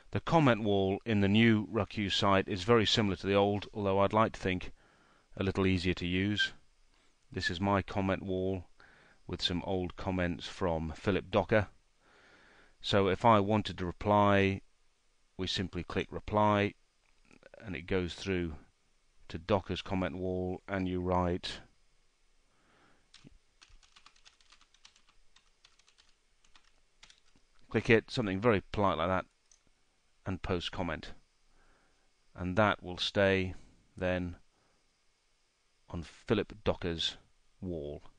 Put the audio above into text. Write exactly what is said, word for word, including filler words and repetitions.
The comment wall in the new RuckU site is very similar to the old, although I'd like to think a little easier to use. This is my comment wall with some old comments from Philip Docker. So if I wanted to reply, we simply click reply and it goes through to Docker's comment wall, and you write click it, something very polite like that, and post comment, and that will stay then on Philip Docker's wall.